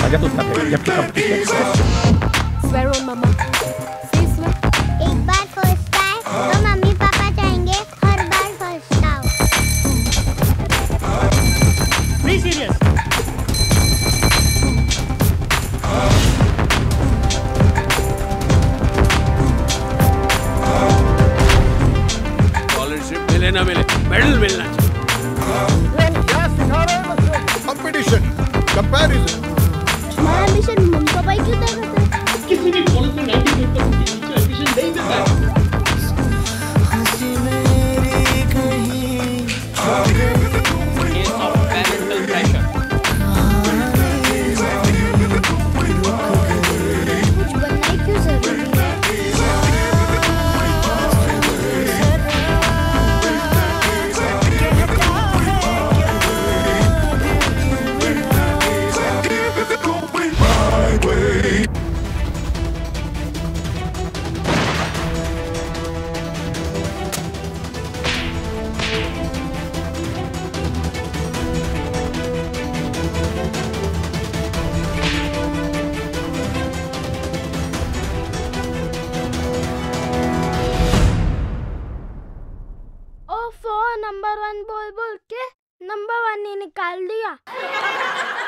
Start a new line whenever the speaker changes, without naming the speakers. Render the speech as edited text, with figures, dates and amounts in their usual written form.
स्वागत होता है जबकि competition.
Swear on mama. Say swear.
एक बार फर्स्ट आए तो मम्मी पापा चाहेंगे हर बार फर्स्ट आओ।
Be serious.
स्कॉलरशिप मिले ना मिले, मेडल मिलना चाहिए।
क्या सिखा रहे हैं बच्चों? Competition, comparison.
तुम्हारा एम्बिशन मम्मी पापा ही क्यों तय करते हैं?
किसी भी कॉलेज में 95% के नीचे एडमिशन नहीं देता है।
Case of parental pressure.
कुछ बनना ही क्यों जरूरी है? नंबर 1 बोल बोल के नंबर 1 ही निकाल दिया।